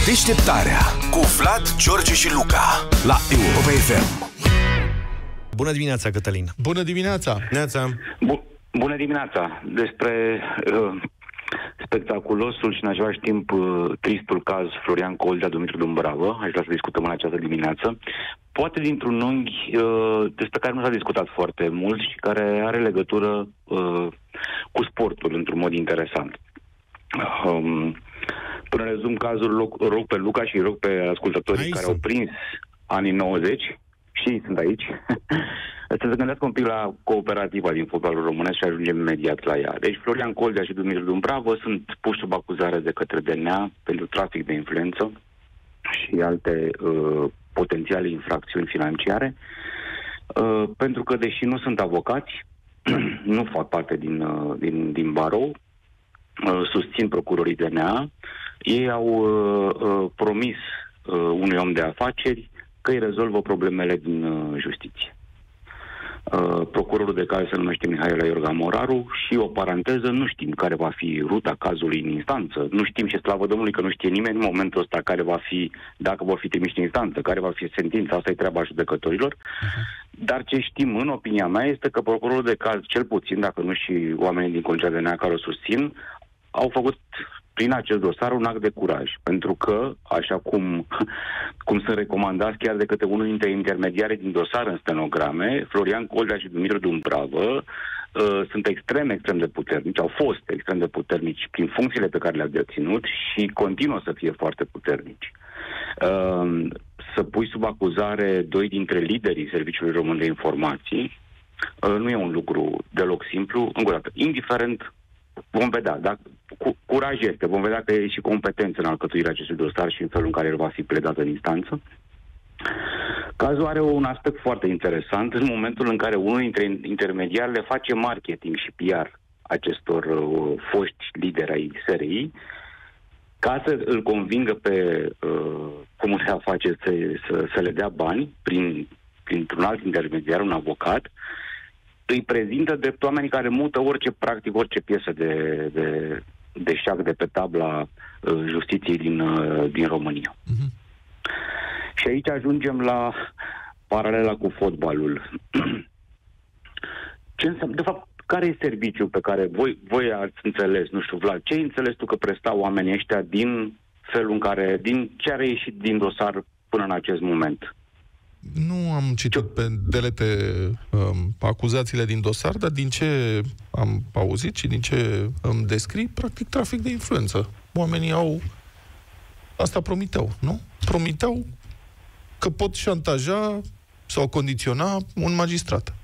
Deșteptarea cu Vlad, George și Luca la Europa FM. Bună dimineața, Cătălin. Bună dimineața. Bună dimineața. Despre spectaculosul și în același timp tristul caz Florian Coldea, Dumitru Dumbravă, aș vrea să discutăm în această dimineață. Poate dintr-un unghi despre care nu s-a discutat foarte mult și care are legătură cu sportul într-un mod interesant. Până rezum cazul, rog pe Luca și rog pe ascultătorii care au prins anii 90 și ei sunt aici, să se gândească un pic la cooperativa din fotbalul românesc și ajungem imediat la ea. Deci Florian Coldea și Dumitru Dumbravă sunt puși sub acuzare de către DNA pentru trafic de influență și alte potențiale infracțiuni financiare, pentru că, deși nu sunt avocați, nu fac parte din barou, susțin procurorii DNA, ei au promis unui om de afaceri că îi rezolvă problemele din justiție. Procurorul de caz se numește Mihaela Iorga Moraru și, o paranteză, nu știm care va fi ruta cazului în instanță. Nu știm, și slavă Domnului că nu știe nimeni în momentul ăsta care va fi, dacă vor fi trimiși în instanță, care va fi sentința, asta e treaba judecătorilor. Dar ce știm, în opinia mea, este că procurorul de caz, cel puțin, dacă nu și oamenii din Conceea DNA care o susțin, au făcut prin acest dosar un act de curaj. Pentru că, așa cum sunt recomandați chiar de către unul dintre intermediarii din dosar în stenograme, Florian Coldea și Dumitru Dumbravă sunt extrem de puternici, au fost extrem de puternici prin funcțiile pe care le-au deținut și continuă să fie foarte puternici. Să pui sub acuzare doi dintre liderii Serviciului Român de Informații nu e un lucru deloc simplu. Încă o dată, indiferent, vom vedea, dacă curaj este, vom vedea că e și competență în alcătuirea acestui dosar și în felul în care el va fi pledat în instanță. Cazul are un aspect foarte interesant în momentul în care unul dintre intermediari le face marketing și PR acestor foști lideri ai SRI ca să îl convingă pe comunul de afaceri să le dea bani printr-un alt intermediar, un avocat. Îi prezintă drept oamenii care mută orice piesă de șac de pe tabla justiției din România. Și aici ajungem la paralela cu fotbalul. Ce înseamnă, de fapt, care e serviciul pe care voi ați înțeles, nu știu, Vlad, ce ai înțeles tu că prestau oamenii ăștia din felul în care, din ce a reieșit din dosar până în acest moment? Nu am citit pe delete acuzațiile din dosar, dar din ce am auzit și din ce îmi descrii, practic trafic de influență. Oamenii asta promiteau, nu? Promiteau că pot șantaja sau condiționa un magistrat.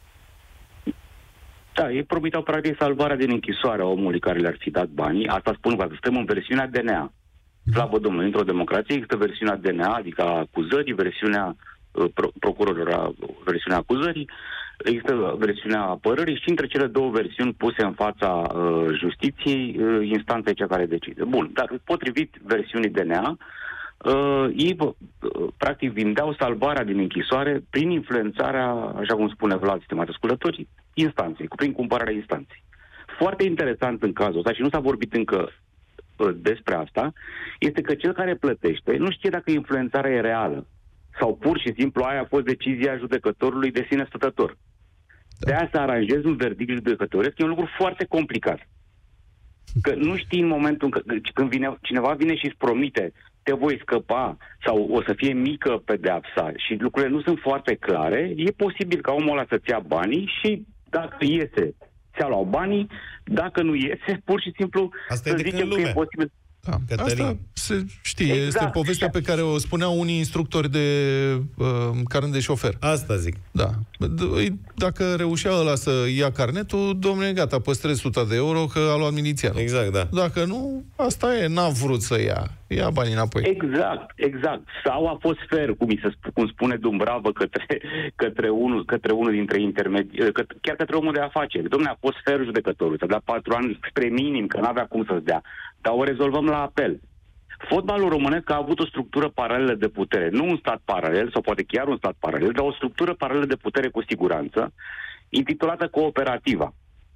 Da, ei promiteau practic salvarea din închisoare a omului care le-ar fi dat banii. Asta spun că suntem în versiunea DNA. Slavă Domnului, într-o democrație există versiunea DNA, adică acuzării, versiunea procurorilor, versiunea acuzării, există versiunea apărării și între cele două versiuni puse în fața justiției, instanța e cea care decide. Bun, dar potrivit versiunii DNA, ei practic vindeau salvarea din închisoare prin influențarea, așa cum spune Vlad, stimați ascultători, instanței, prin cumpărarea instanței. Foarte interesant în cazul ăsta, și nu s-a vorbit încă despre asta, este că cel care plătește nu știe dacă influențarea e reală sau pur și simplu aia a fost decizia judecătorului de sine stătător. De aia să aranjezi un verdict judecătoresc e un lucru foarte complicat. Că nu știi în momentul când cineva vine și îți promite te voi scăpa sau o să fie mică pedeapsa și lucrurile nu sunt foarte clare, e posibil ca omul ăla să-ți ia banii și dacă iese, ți-a luat banii, dacă nu iese, pur și simplu asta să zicem că e posibil. Da. Asta se știe, exact. Este povestea pe care o spuneau unii instructori de carnet de șofer. Asta zic. Da. Dacă reușea ăla să ia carnetul, domnule, gata, păstrez 100 de euro că a luat milițianul. Exact, da. Dacă nu, asta e, n-a vrut să ia banii înapoi. Exact. Sau a fost fair, cum spune Dumbravă către unul dintre intermediari, chiar către omul de afaceri. Dom'le, a fost fair judecătorul, să dea 4 ani spre minim, că n-avea cum să-ți dea. Dar o rezolvăm la apel. Fotbalul românesc a avut o structură paralelă de putere. Nu un stat paralel, sau poate chiar un stat paralel, dar o structură paralelă de putere cu siguranță, intitulată Cooperativa.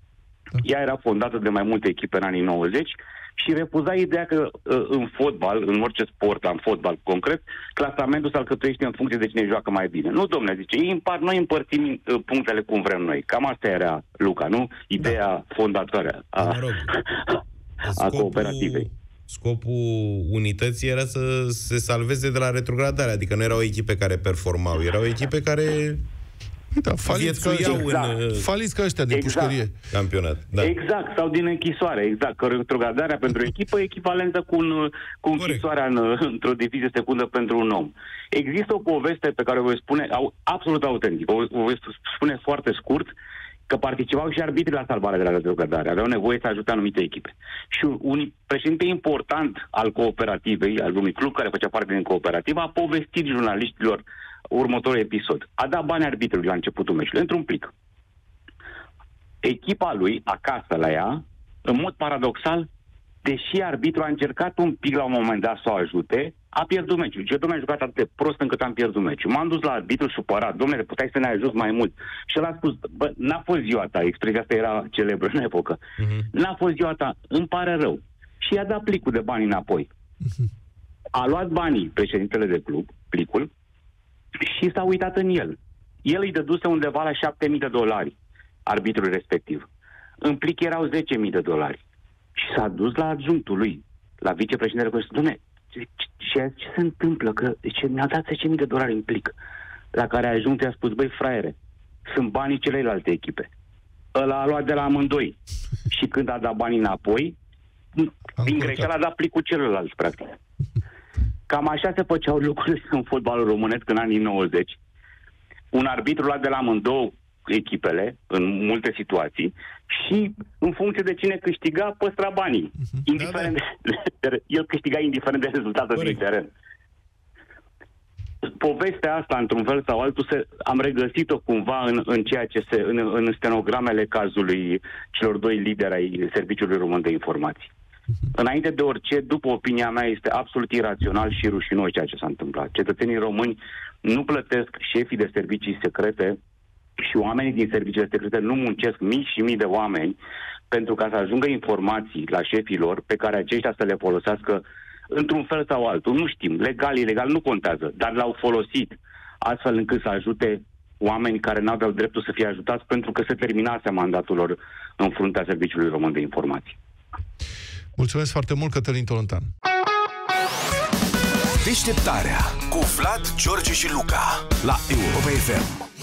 Ea era fondată de mai multe echipe în anii 90 și refuza ideea că în fotbal, în orice sport, în fotbal concret, clasamentul se alcătuiește în funcție de cine joacă mai bine. Nu, domne, zice, noi împărțim punctele cum vrem noi. Cam asta era, Luca, nu? Ideea fondatoare a cooperativei. Scopul unității era să se salveze de la retrogradare, adică nu erau echipe care performau, erau echipe care faliți ca ăștia din pușcărie. Campionat. Da. Exact, sau din închisoare, exact. Că retrogradarea pentru echipă e echivalentă cu închisoarea într-o divizie secundă pentru un om. Există o poveste pe care o voi spune absolut autentică, o voi spune foarte scurt, că participau și arbitrii la salvarea de la retrogradare. Aveau nevoie să ajute anumite echipe. Și un președinte important al cooperativei, al unui club care făcea parte din cooperativă, a povestit jurnaliștilor următorul episod. A dat bani arbitrului la începutul meciului, într-un plic. Echipa lui, acasă la ea, în mod paradoxal, deși arbitrul a încercat un pic la un moment dat să o ajute, a pierdut meciul. Ce domnule, a jucat atât de prost încât am pierdut meciul. M-am dus la arbitru supărat. Domnule, puteai să ne ajut mai mult. Și el a spus, n-a fost ziua ta. Expresia asta era celebră în epocă. N-a fost ziua ta. Îmi pare rău. Și i-a dat plicul de bani înapoi. A luat banii președintele de club, plicul, și s-a uitat în el. El îi dăduse undeva la $7.000 arbitrul respectiv. În plic erau $10.000. Și s-a dus la adjunctul lui, la vicepreședintele, și dom'le, ce se întâmplă? Că mi-a dat $10.000 în plic. La care adjunctul i-a spus, băi, fraiere, sunt banii celelalte echipe. Ăla a luat de la amândoi. Și când a dat banii înapoi, din greșeală a dat plicul celălalt, practic. Cam așa se făceau lucrurile în fotbalul românesc în anii 90. Un arbitru lua de la amândouă echipele, în multe situații, și în funcție de cine câștiga, păstra banii. Indiferent el câștiga indiferent de rezultatul din teren. Povestea asta, într-un fel sau altul, am regăsit-o cumva în ceea ce în stenogramele cazului celor doi lideri ai Serviciului Român de Informații. Înainte de orice, după opinia mea, este absolut irațional și rușinos ceea ce s-a întâmplat. Cetățenii români nu plătesc șefii de servicii secrete și oamenii din serviciile secrete nu muncesc mii și mii de oameni pentru ca să ajungă informații la șefii lor pe care aceștia să le folosească într-un fel sau altul. Nu știm, legal, ilegal, nu contează, dar l-au folosit astfel încât să ajute oameni care n-aveau dreptul să fie ajutați pentru că se terminase mandatul lor în fruntea Serviciului Român de Informații. Mulțumesc foarte mult, Cătălin Tolontan. Deșteptarea cu Vlad, George și Luca la Europa FM.